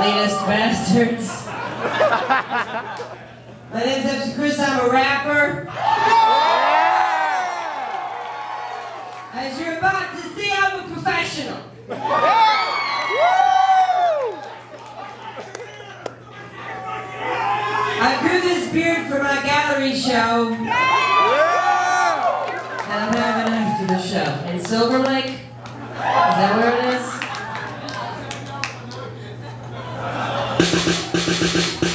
elitist bastards. My name's Epson Chris, I'm a rapper. As you're about to see, I'm a professional. I grew this beard for my gallery show. And I'm having after the show. In Silver Lake? Is that where it is?